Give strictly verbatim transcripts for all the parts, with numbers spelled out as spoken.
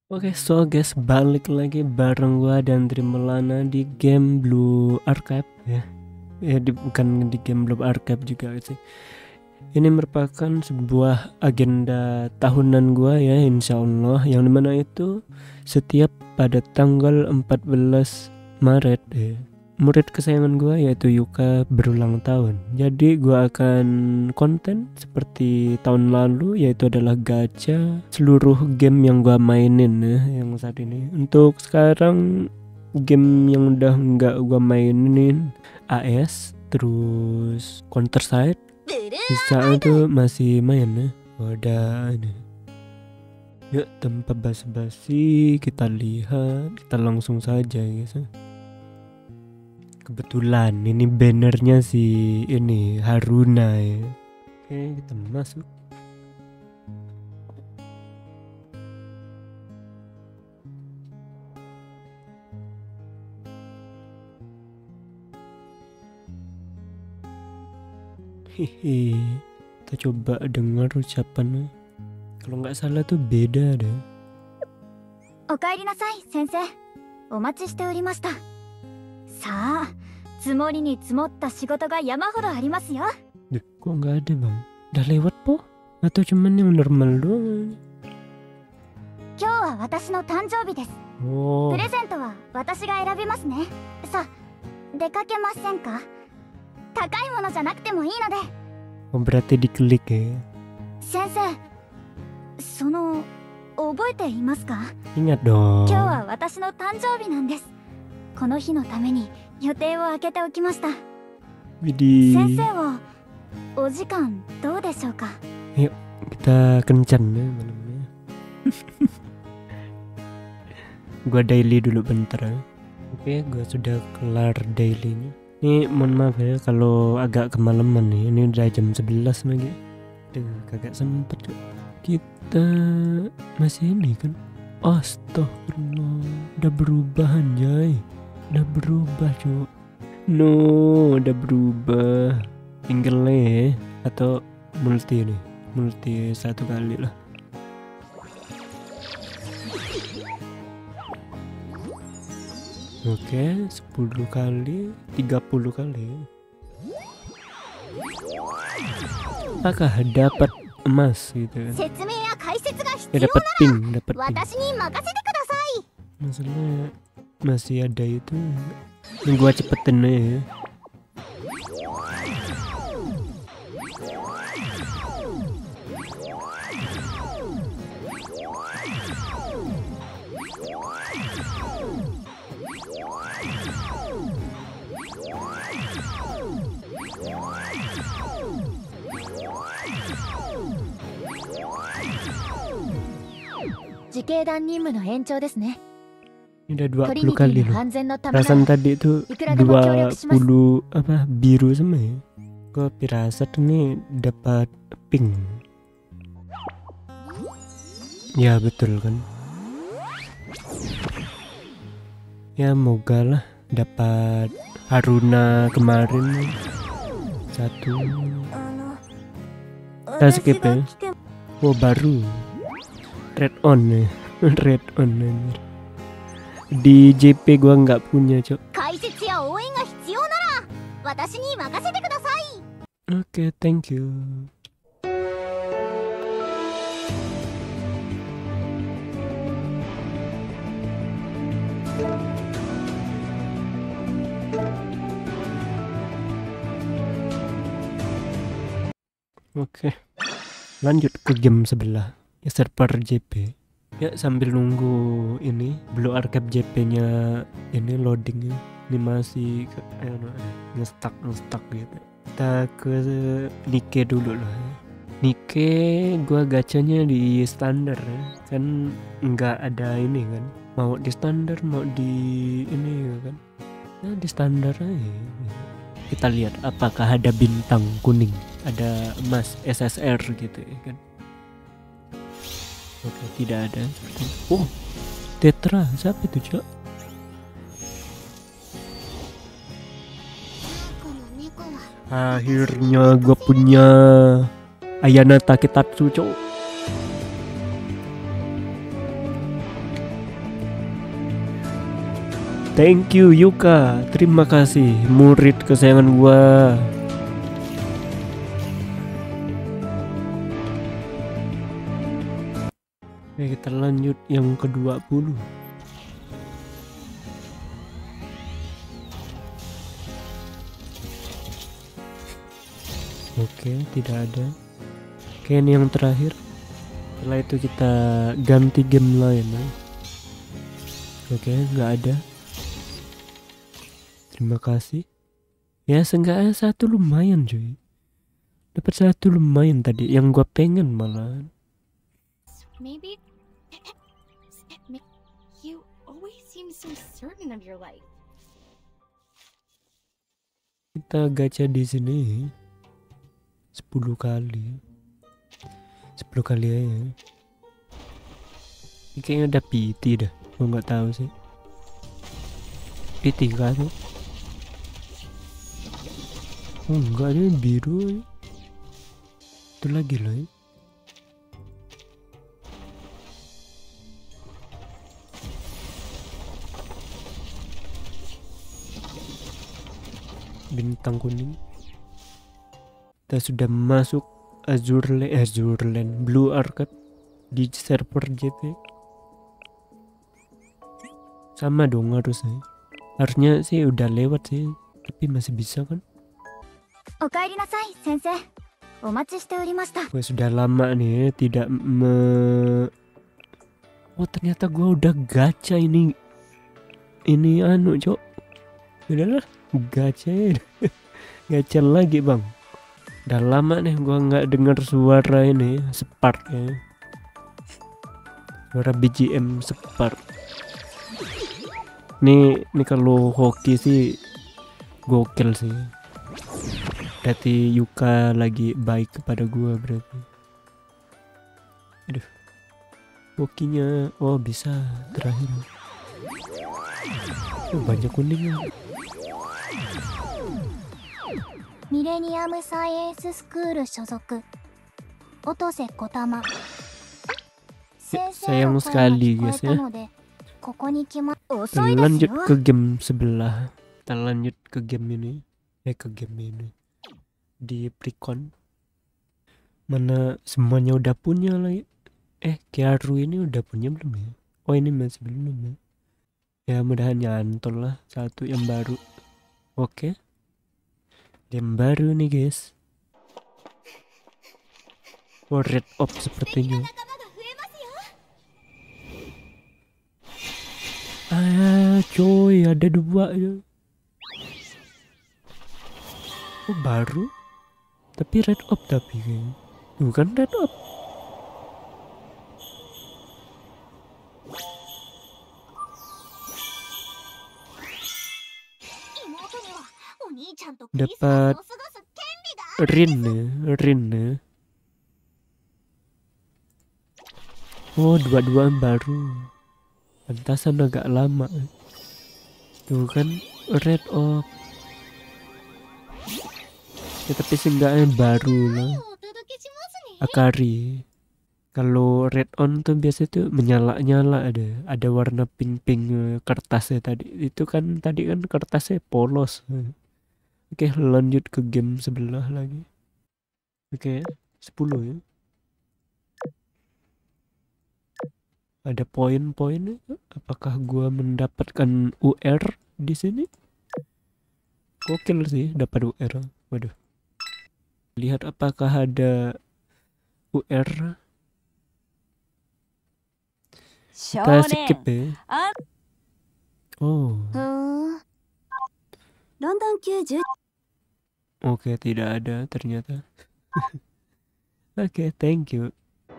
Oke, so guys, balik lagi bareng gua dan Trimelana di game Blue Archive ya. Ya di, bukan di game Blue Archive juga sih. Ini merupakan sebuah agenda tahunan gua ya, insya Allah, yang dimana itu setiap pada tanggal empat belas Maret ya, murid kesayangan gua yaitu Yuka berulang tahun. Jadi gua akan konten seperti tahun lalu, yaitu adalah gacha seluruh game yang gua mainin ya, yang saat ini. Untuk sekarang game yang udah nggak gua mainin A S, terus Counter Strike, sisa itu masih main ya. Udah ini. Yuk, tanpa basa-basi kita lihat, kita langsung saja guys. Kebetulan ini bannernya si ini Haruna ya. Oke, kita masuk. Hihi, kita coba dengar ucapannya. Kalau nggak salah tuh beda deh. おかえりなさい先生、お待ちしておりました。さあ、積もりに積もった仕事が山ほどありますよ。 Duh, kok nggak ada bang? Udah lewat po? Atau cuman yang normal doang? 今日は私の誕生日です。 Oh, プレゼントは私が選びますね。さあ、出かけませんか？高いものじゃなくてもいいので。 oh berarti diklik ya. 先生、その覚えていますか？ Ingat dong. 今日は私の誕生日なんです。この日のために予定を空けておきました。 Widih. 先生はお時間どうでしょうか？ Yuk, kita kencan ya malamnya. Gua daily dulu bentar ya. Oke, gua sudah kelar dailynya. Ini mohon maaf ya kalau agak kemalaman nih. Ini udah jam sebelas lagi. Duh, kagak sempet tuh. Kita masih ini kan. Astagfirullah, udah berubah anjay. Udah berubah cuy. No, udah berubah. Single ya, atau multi nih. Multi satu kali lah. Oke, sepuluh kali, tiga puluh kali. Apakah dapat emas gitu kan? 説明や解説が必 Ya 要 dapat pink, dapat なら pink. 私に任せてください。 Masalahnya masih ada itu. Ini gua cepetin aja ya. 自警団任務の延長ですね。 Ini udah dua トリ puluh ニテ kali ィの loh. 安全のためな Perasaan ら tadi itu Ikut-ikut mau dua collect mas. puluh apa biru semua ya. Gua pirasat ini dapat pink. Ya betul kan. Ya moga lah dapat Haruna kemarin satu. Kita skip ya. Oh baru red on ya. Red on anjir. Di J P gua nggak punya cok. 解説や応援が必要なら私に任せてください。 Oke, thank you. Oke, lanjut ke game sebelah ya, server J P ya. Sambil nunggu ini Blue Archive J P-nya ini loadingnya, ini masih ke, eh, ngestak ngestak gitu. Kita ke Nike dulu lah. Nike gua gacanya di standar ya, kan nggak ada ini kan, mau di standar mau di ini kan, ya di standar aja. Kita lihat apakah ada bintang kuning, ada emas S S R gitu ya kan. Oke, tidak ada. Oh, Tetra, siapa itu cok? Akhirnya gue punya Ayana Taketatsu cok. Thank you Yuka, terima kasih murid kesayangan gua. Oke, kita lanjut yang ke dua puluh. Oke, tidak ada. Oke, ini yang terakhir. Setelah itu kita ganti game lain. Ya. Oke, nggak ada. Terima kasih. Ya, seenggaknya satu lumayan cuy. Dapat satu lumayan tadi. Yang gua pengen malah. Maybe you always seem so certain of your life. Kita gacha di sini sepuluh kali. sepuluh kali aja. Ini kayaknya ada P T dah. Gua nggak tahu sih. P T kan? Oh enggak, ini biru ya. Itu lagi loh ya. Bintang kuning. Kita sudah masuk Azure Land, Azure Land, Blue Arcade di server J P. Sama dong harusnya. Harusnya sih udah lewat sih, tapi masih bisa kan? Okaerinasai, sensei. Omachi shite orimashita. Gue sudah lama nih tidak me... Oh ternyata gue udah gacha ini. Ini anu cok. Udahlah, gacha ya. Gacha lagi bang. Udah lama nih gua nggak dengar suara ini Spark ya. Suara B G M Spark. Nih, nih kalau hoki sih gokil sih. Berarti Yuka lagi baik kepada gua berarti. Aduh. Hokinya oh bisa terakhir. Oh, banyak kuningnya. Millennium Science School 所属 Otose Kotama. Sayang sekali guys ya. Kita lanjut ke game sebelah. Kita lanjut ke game ini. Eh ke game ini. Di Precon. Mana semuanya udah punya lagi. Eh Kiaru ini udah punya belum ya? Oh ini masih belum ya. Ya mudahan nyantol lah satu yang baru. Oke. Game baru nih guys. Oh Red Ops sepertinya. Ah coy ada dua ya. Oh baru. Tapi Red Ops tapi kayaknya. Bukan Red Ops. Dapat Rin ya, Rin ya. Oh dua-duaan baru. Pantasan agak lama. Tuh kan Red Ops. Ya, tapi seenggaknya baru lah. Akari. Kalau Red On tuh biasa tuh menyala-nyala ada. Ada warna pink-pink kertasnya tadi. Itu kan tadi kan kertasnya polos. Oke lanjut ke game sebelah lagi. Oke sepuluh ya. Ada poin-poin. Apakah gua mendapatkan U R di sini? Gokil sih dapat U R. Waduh. Lihat apakah ada U R. Kita skip ya. Oh. Oke tidak ada ternyata. Oke thank you.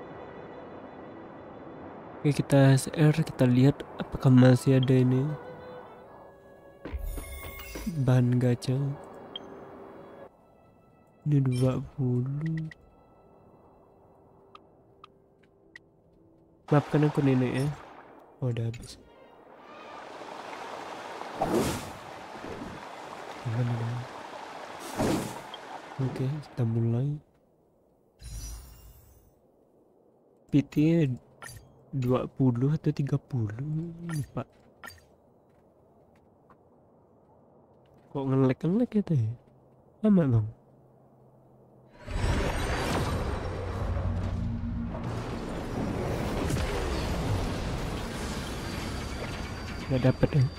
Oke kita S R, kita lihat apakah masih ada ini bahan gacha. Ini dua puluh. Maafkan aku nenek ya. Oh udah habis. Gimana nih? Oke kita mulai. P T dua puluh atau tiga puluh lupa. Kok ngelek-ngelek gitu ya? Lama bang. Gak dapet ya.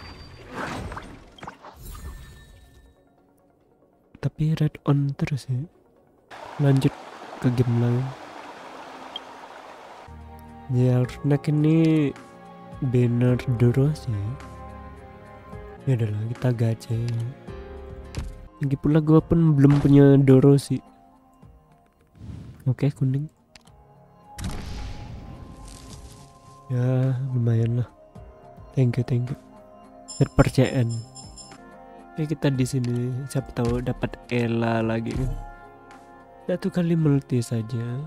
Tapi red on terus ya. Lanjut ke game lain. Ya Arnak ini banner Doros ya. Ya udahlah kita gacha ya. Lagi pula gue pun belum punya Doro sih. Oke kuning. Ya lumayan lah. Thank you thank you. Kepercayaan. Ya kita di sini siapa tahu dapat Ella lagi kan. Satu kali multi saja.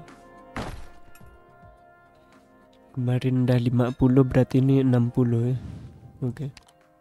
Kemarin udah lima puluh berarti ini enam puluh ya. Oke.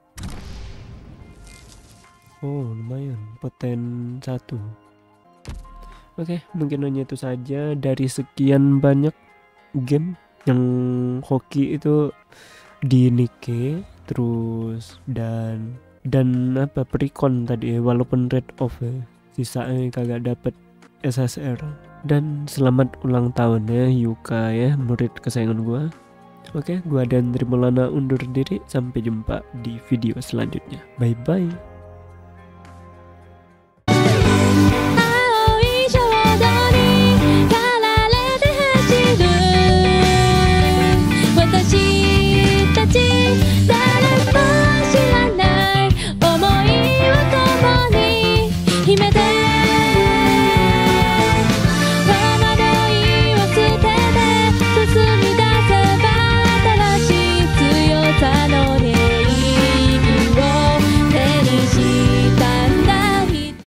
Oh lumayan, poten satu. Oke, mungkin hanya itu saja dari sekian banyak game yang hoki itu di Nikke, terus dan dan apa Precon tadi ya, walaupun red off ya, sisanya kagak dapet S S R. Dan selamat ulang tahun ya Yuka ya, murid kesayangan gua. Oke, gua dan Trimulana undur diri, sampai jumpa di video selanjutnya. Bye bye.